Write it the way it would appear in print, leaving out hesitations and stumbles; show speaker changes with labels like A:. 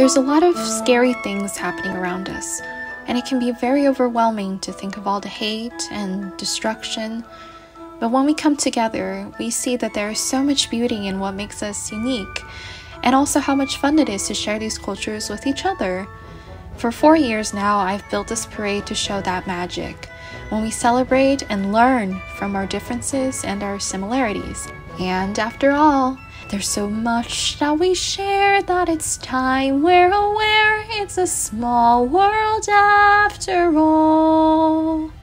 A: There's a lot of scary things happening around us, and it can be very overwhelming to think of all the hate and destruction. But when we come together, we see that there is so much beauty in what makes us unique, and also how much fun it is to share these cultures with each other. For 4 years now, I've built this parade to show that magic, when we celebrate and learn from our differences and our similarities. And after all, there's so much that we share that it's time we're aware it's a small world after all.